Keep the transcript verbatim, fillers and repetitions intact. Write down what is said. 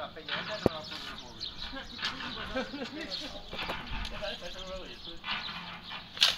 la peña esa no va a poner el móvil.